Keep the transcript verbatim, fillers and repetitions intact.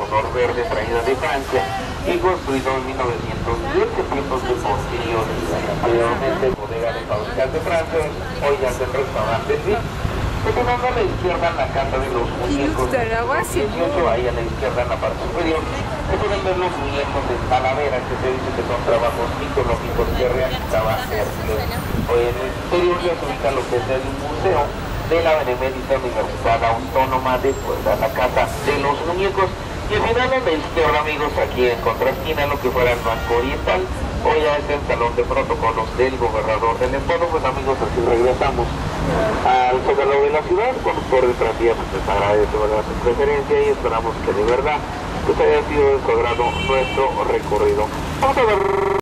color verde traída de Francia y construido en mil novecientos diez en tiempos de posteriores. Anteriormente bodega de fabricante francés, hoy ya es el restaurante sí. Continuando a la izquierda en la casa de los muñecos, dieciocho, ahí a la izquierda en la parte superior, se pueden ver los muñecos de Talavera, que se dice que son trabajos mitológicos que realizaba Hércules. Hoy en el exterior ya se ubica lo que es el museo de la Benemérita Universidad Autónoma de Puebla, la casa de los muñecos. Y al final a la izquierda, amigos, aquí en contraesquina, lo que fuera el Banco Oriental, hoy ya es el salón de protocolos del gobernador del estado. Pues amigos, así regresamos al zócalo de la ciudad. Conductor de tranvía, pues les agradece ¿verdad? Su preferencia y esperamos que de verdad pues haya sido de su agrado nuestro recorrido. Vamos a ver